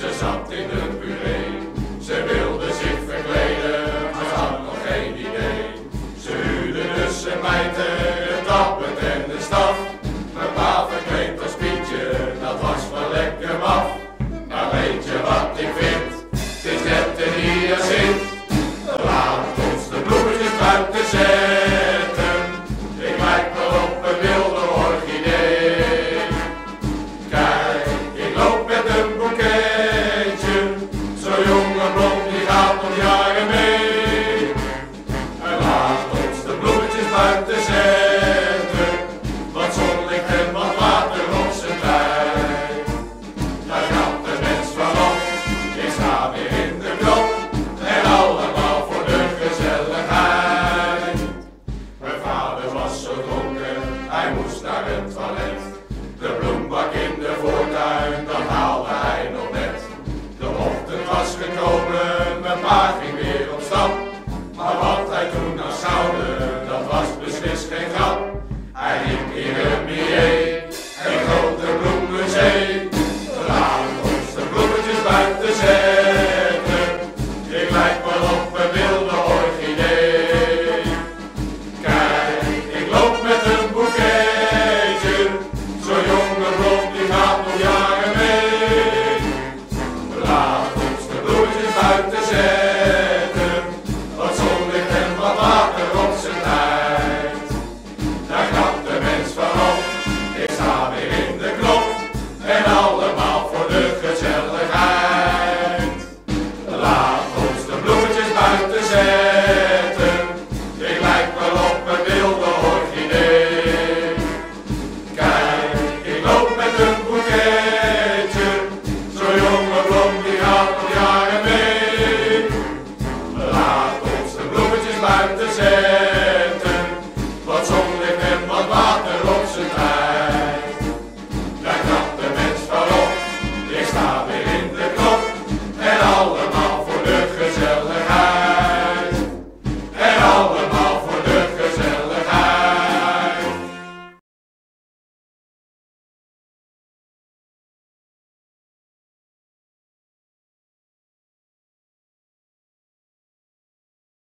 Ze zat in een puree, ze wilde zich verkleden, maar ze had nog geen idee. Ze huurde dus een mijter, een tappet en een staf. Mijn pa verkleed als Pietje, dat was wel lekker maf. Maar weet je wat ik vind?